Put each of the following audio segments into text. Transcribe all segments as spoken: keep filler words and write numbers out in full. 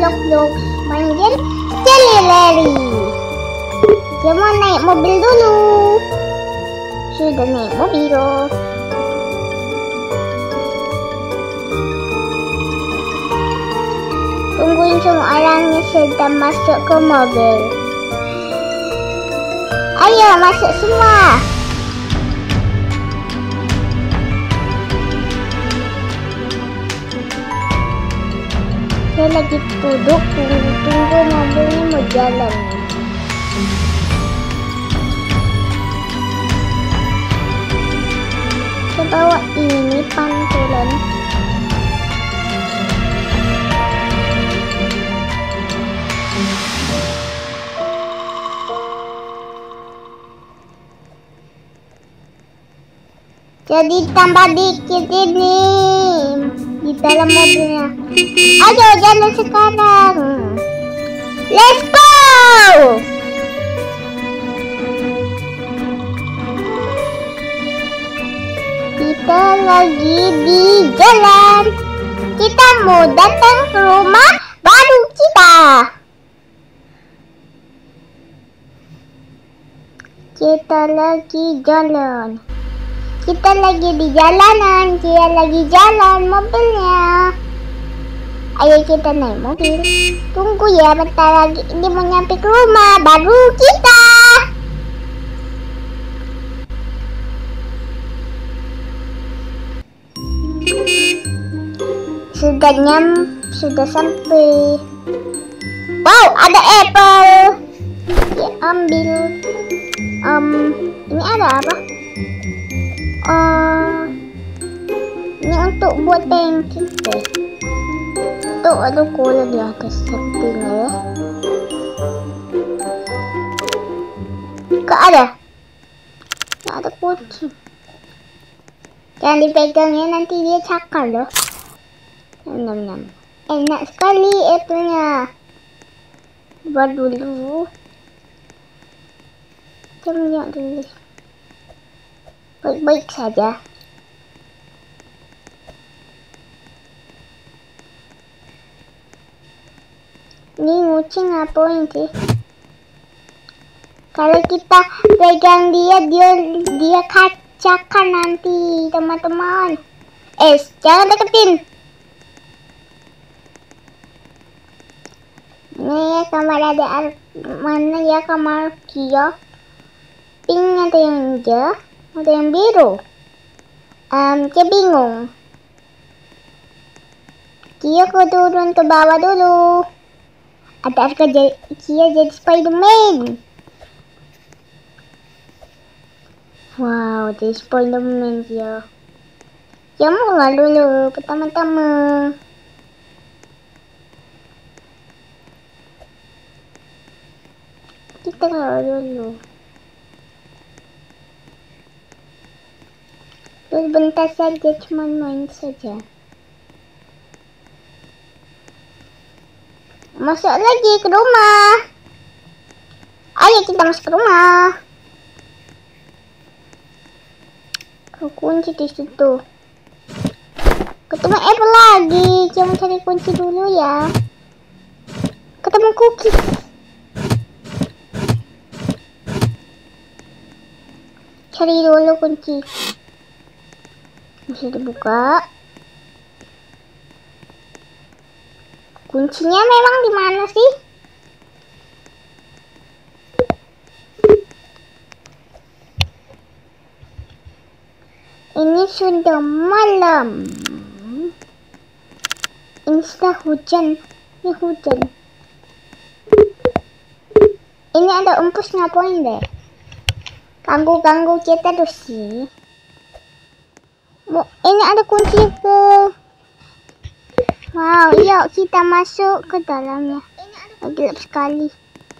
Roblox main game Jelly Larry. Dia mau naik mobil dulu. Sudah naik mobil. Tungguin semua orangnya sedang masuk ke mobil. Ayo masuk semua. Saya lagi duduk tunggu mobilnya mau jalan. Saya bawa ini pantulan. Jadi tambah dikit ini di dalam mobilnya. Ayo jalan sekarang. Let's go. Kita lagi di jalan. Kita mau datang ke rumah baru kita. Kita lagi jalan. Kita lagi di jalanan, dia lagi jalan mobilnya. Ayo kita naik mobil. Tunggu ya, bentar lagi dia mau nyampe ke rumah, baru kita. Sudah nyam, sudah sampai. Wow, ada apple. Dia ambil. Um, ini ada apa? Uh, ini untuk buat pancake deh. Tuh ada cola di atas sampingnya ya. Kok ada? Nggak ada kunci. Jangan dipegangnya, nanti dia cakar loh. Nam nam. Enak sekali apple-nya. Buat dulu. Kita lihat dulu. Baik-baik saja. Ini kucing ngapain sih? Kalau kita pegang dia, dia dia kacakan nanti teman-teman. Eh, jangan deketin. Ini ya kamar ada mana ya kamar Kia? Pink atau yang hijau? Ada yang biru. Um, saya bingung. Kia kau turun ke bawah dulu. Ada harga Kia jadi Spiderman. Wow, jadi Spiderman Kia. Kia mau nggak dulu pertama-tama. Kita nggak dulu. Sebentar saja, cuma main saja. Masuk lagi ke rumah. Ayo kita masuk ke rumah. Kau kunci di situ. Ketemu apple lagi. Jangan cari kunci dulu ya. Ketemu cookies. Cari dulu kunci. Bisa dibuka. Kuncinya memang di mana sih? Ini sudah malam. Ini sudah hujan. Ini hujan. Ini ada umpus ngapain deh? Ganggu-ganggu kita tuh sih. Ini ada kunci ke. Wow, yuk kita masuk ke dalamnya. Gelap sekali.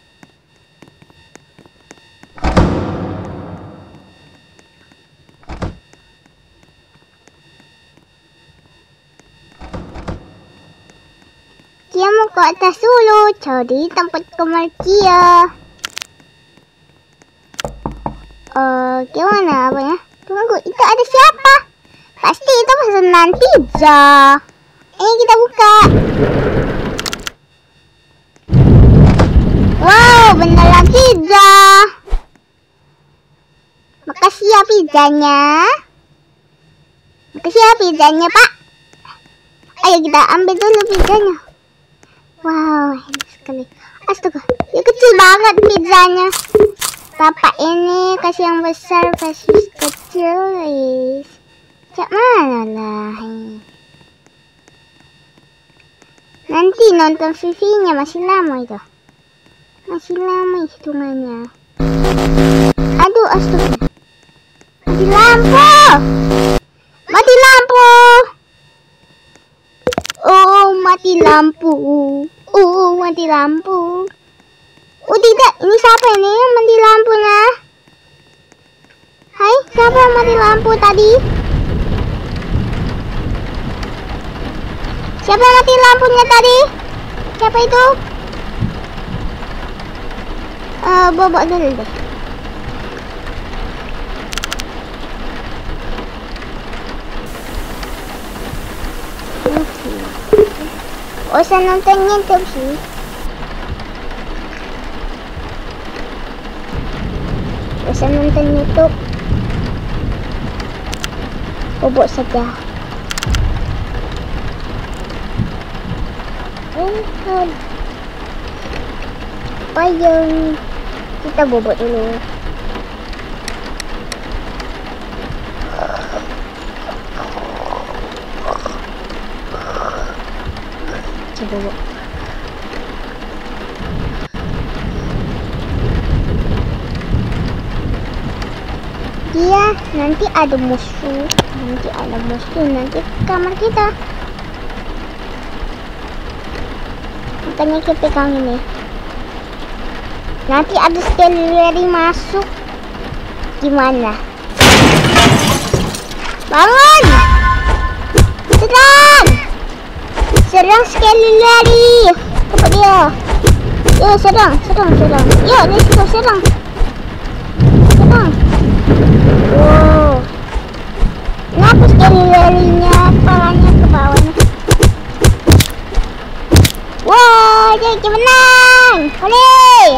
Kia mau ke atas dulu, cari tempat kamar Kia. Uh, gimana apa ya? Tunggu, itu ada siapa? Pasti itu pesanan pizza. Ini kita buka. Wow, beneran pizza. Makasih ya pizzanya. Makasih ya pizzanya, Pak. Ayo kita ambil dulu pizzanya. Wow, enak sekali. Astaga, ya kecil banget pizzanya. Bapak ini kasih yang besar, kasih kecil, guys. Cak mana lah ini. Nanti nonton V V-nya masih lama itu. Masih lama hitungannya. Aduh, astaga. Mati lampu. Mati lampu. Oh, mati lampu. Oh, mati lampu. Oh tidak, ini siapa ini yang mati lampunya? Hai, siapa yang mati lampu tadi? Siapa yang mati lampunya tadi? Siapa itu? Uh, bobok dulu deh. Oh, saya nonton YouTube sih. Oh, saya nonton YouTube. Bobok saja. Oh, payung. Kita bobok dulu. Coba. Dia nanti ada musuh, nanti ada musuh nanti ke kamar kita. Makanya kita pegang ini. Nanti ada Skelly masuk. Gimana? Bangun! Serang! Serang Skelly lari. Cepat dia. Ya, serang, serang, serang. Ya, let's go, serang. Serang. Wow. Kenapa Skelly larinya palanya ke bawah nih? Wow, jadi menang. Oleh.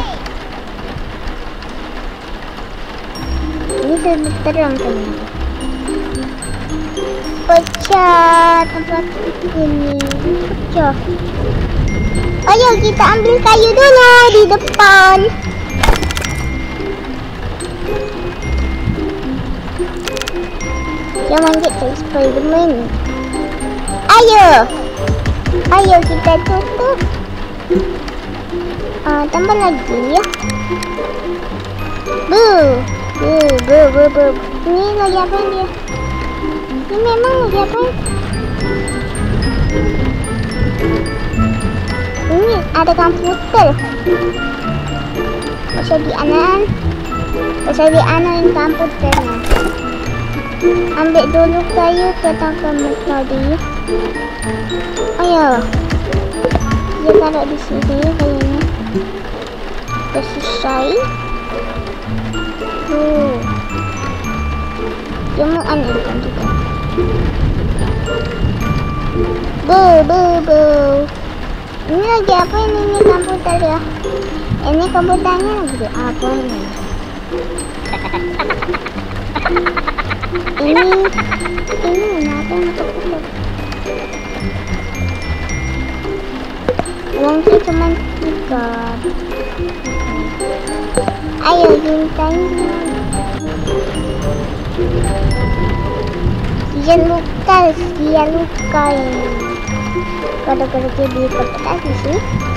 Ini sudah terang ternyata. Pecah tempat ini. Pecah. Ayo kita ambil kayu dulu di depan. Jangan kita Spiderman. Ayo. Ayo kita tutup. Uh, tambah lagi ya. Bu. Bu, bu, bu, bu. Ini lagi apa dia? Ini memang lagi apa? Ini ada komputer. Bisa dianan, bisa dianan komputernya. Ambil dulu kayu ke tangkamu tadi. Ayo, dia taruh di sini kayaknya. Sudah selesai. Tuh, dia mau anehkan juga. Bu, bu, bu. Ini lagi apa ini, ini komputer ya? Ini komputernya lagi apa ini? Ini, ini kenapa yang komputer? Uangnya cuma tiga. Ayo bintangnya. Dia luka, dia luka ini. Gara-gara dia di tempat tadi sih.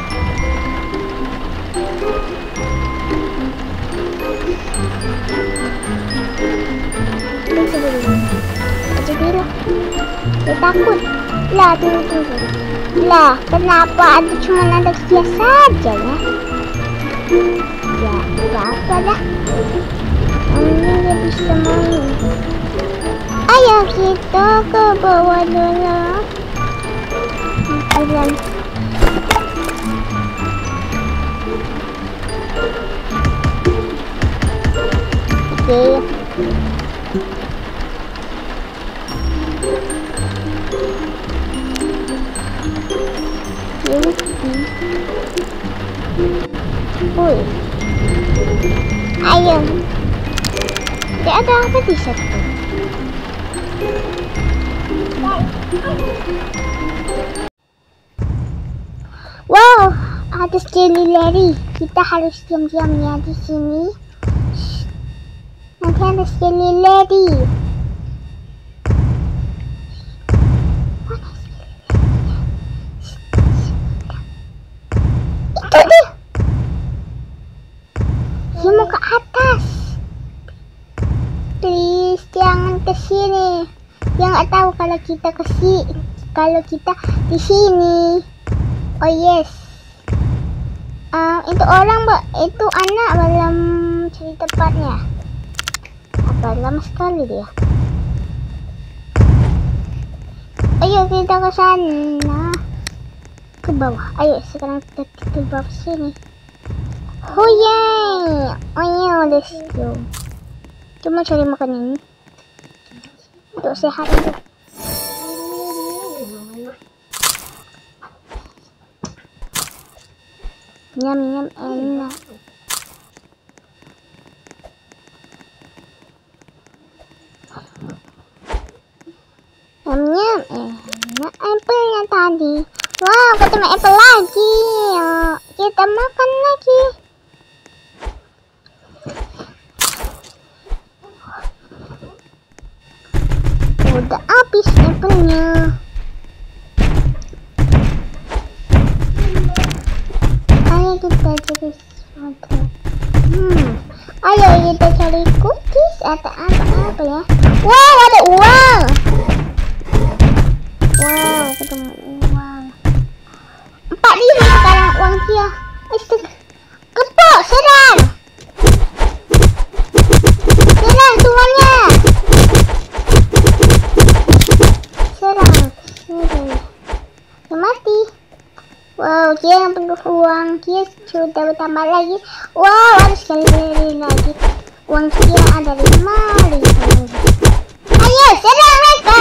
Tunggu dulu. Aja bilang. Dia takut. Lah, tunggu, tunggu. Lah, kenapa ada cuma ada dia saja ya? Ya, gak apa dah. Yang dia bisa main. Ayo kita ke bawah dulu. Ayan. Oke. Yuki. full. Ayo. Tidak ada apa di situ. Wow, ada Jelly Larry. Kita harus diam-diam ya di sini. Nanti ada Jelly Larry. Itu dia. Dia mau ke atas. Please jangan ke sini. Dia nggak tahu kalau kita ke sini. Kalau kita di sini. Oh yes. Uh, itu orang, mbak. Itu anak belum cari tempatnya. Apa lama sekali dia. Ayo kita ke sana. Ke bawah. Ayo sekarang kita ke bawah sini. Oh yay. Oh yeah, let's go. Cuma cari makan ini untuk sehat itu. Nyam nyam enak. Nyam nyam enak. Apple-nya tadi. Wow, ketemu apple lagi. Yuk, kita makan lagi. Udah habis apple-nya. Ayo kita cari sesuatu. Hmm, ayo kita cari cookies atau apa-apa ya. Wow, ada uang. Wow, ketemu uang. Empat ribu sekarang uang dia. Astaga. Kepok, serang. Serang tuannya. Serang. Serang. Dia mati. Wow, dia yang penuh uang. Dia sudah bertambah lagi. Wow, ada sekali lagi. Uang dia ada lima ribu. Ayo, serang mereka.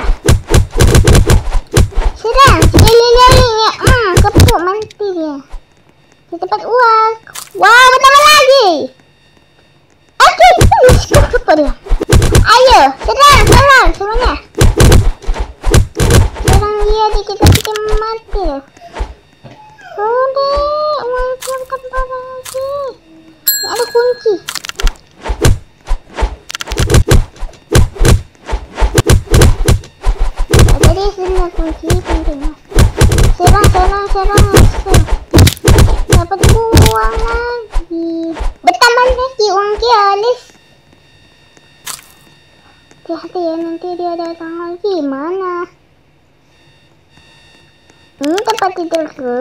Serang, sekali-kalinya. Hmm, kepuk mati dia. Di tempat uang. Wow, bertambah lagi. Oke, okay. Kepuk dia. Ayo, serang, serang semuanya. Serang dia, dikit-dikit mati. Udah, uang dia bertambah lagi. Ini ada kunci. Jadi sini kunci pintunya. Serang, serang, serang, serang. Dapat uang lagi. Bertambah lagi uang dia, Alice. Hati-hati ya, nanti dia datang lagi. Mana? Ini tempat tidurku.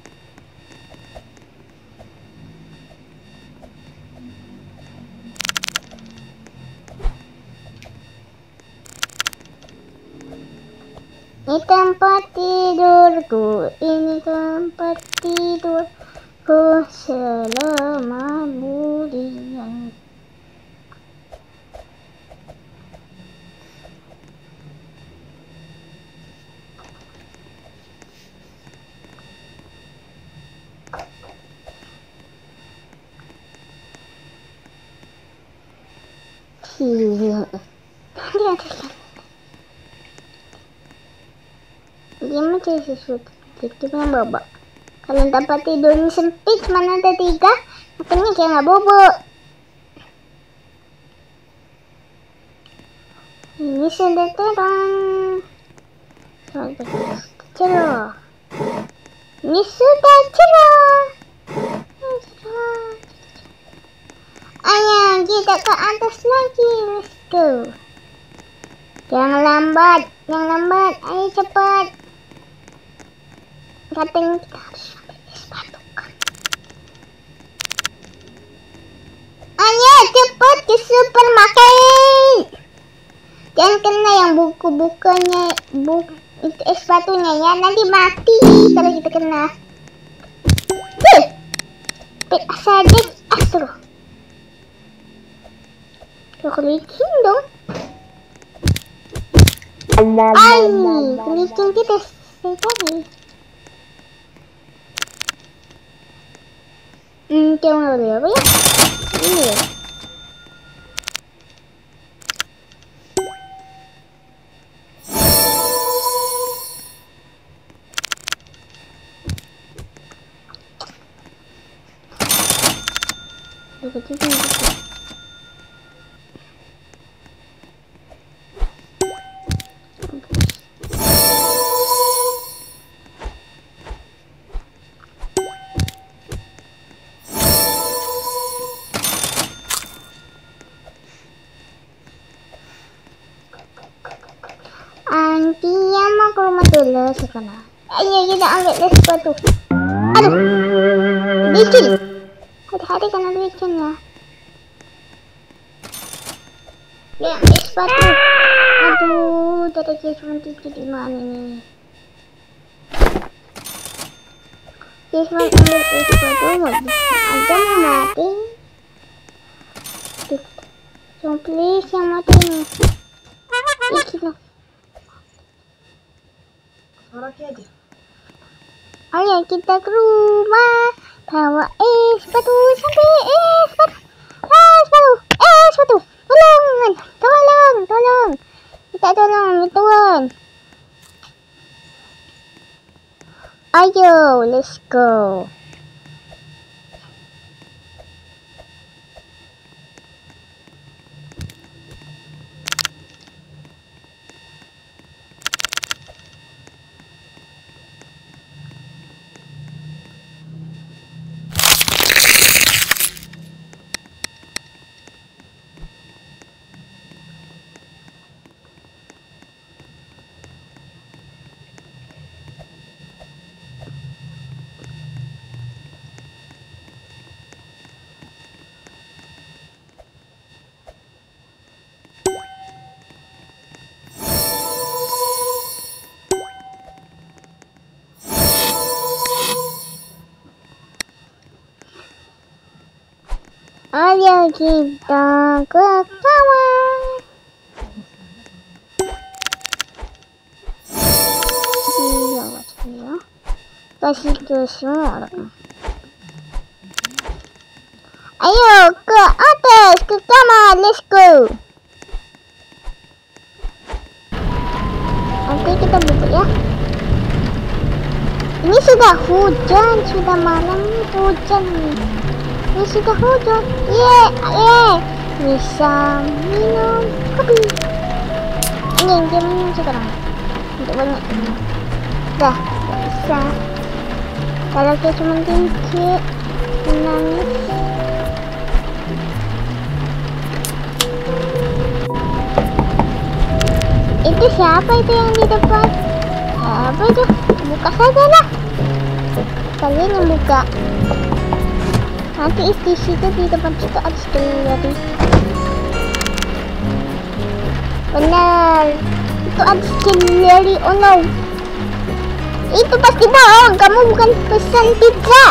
Ini tempat tidurku, ini tempat tidurku selama bulan. Iya. Dia mencari sesuatu. Dia punya bobo. Kalian tempat tidurnya sempit, mana ada tiga, makanya kayak nggak bobo. Ini sudah terang. Sudah cerah. Ini sudah cerah. Ayo kita ke atas lagi. Let's go. Jangan lambat, jangan lambat. Ayo cepat. Katanya kita harus ambil sepatu kan. Ayo cepat ke supermarket. Jangan kena yang buku-bukunya, buku itu es sepatunya ya, nanti mati kalau kita kena. Heh, pek saja astro. Kelicing dong. Ay, kelicing kita sekali. Hmm, yang lalu apa ya? Ini ya. Anti yang mau ke rumah dulu sekarang. Ayo kita ambil les sepatu. Aduh, licin. Hati-hati karena licin ya. Ya, ambil sepatu. Aduh, tadi dia cuma tidur di mana nih? Dia cuma ambil sepatu, nggak bisa aja mau mati. So please yang mati nih. Licin loh. Aja. Ayo kita ke rumah, bawa es sepatu sampai es sepatu, es sepatu, es sepatu, tolong, tolong, tolong, kita tolong tuan. Ayo, let's go. Ayo kita ke sawah. Iya, ya. Kasih ke semua. Ayo ke atas, ke kamar, let's go. Oke, kita buka ya. Ini sudah hujan, sudah malam hujan nih. Ini sudah hujan, ye, ye, bisa minum kopi. Ini yang dia minum sekarang, untuk banyak ini. Dah, gak bisa. Kalau dia cuma dikit, menangis. Itu siapa itu yang di depan? Apa itu? Buka saja lah. Kalian yang buka. Nanti di situ di depan situ ada sekali. Benar, itu ada sekali. Oh no, itu pasti bohong. Kamu bukan pesan pizza.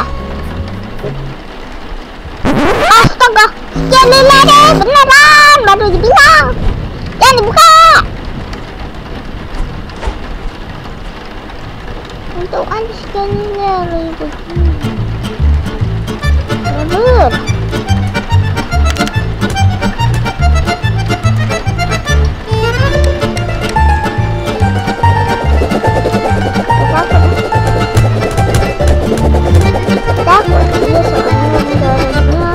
Astaga, sekali lagi beneran. Baru dibilang jangan dibuka. Untuk ada sekali lagi begini. Kabur. Takut dia soalnya darahnya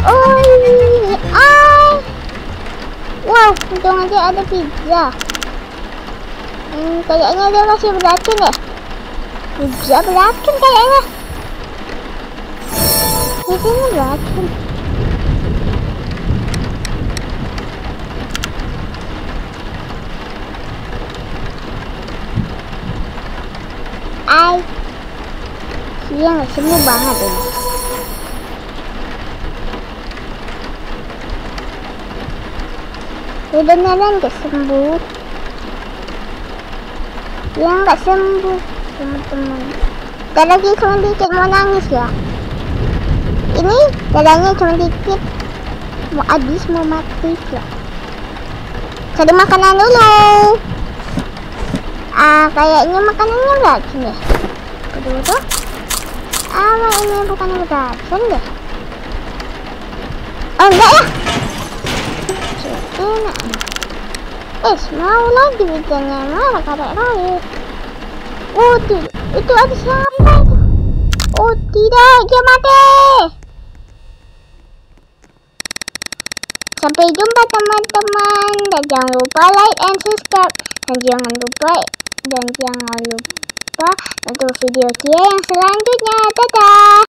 Oh, ini ay. Wow, untung aja ada pizza. Hmm, kayaknya dia masih beracun ya. Pizza beracun kayaknya. Pizzanya beracun. Ay, dia nggak sembuh banget ini. Udah beneran nggak sembuh. Dia nggak sembuh, teman-teman. Ntar lagi cuma dikit mau nangis ya. Ini darahnya cuma dikit, mau habis mau mati ya. Cari makanan dulu. Ah, kayaknya makanannya beracun deh. Kedua tuh. Ah, ini bukannya beracun deh. Oh enggak ya. Enak. Eh, mau lagi bikinnya mana karek lagi. Oh, tidak. Itu ada siapa itu? Oh, tidak, dia mati. Sampai jumpa teman-teman, dan jangan lupa like and subscribe, dan jangan lupa dan jangan lupa untuk video Kia yang selanjutnya. Dadah.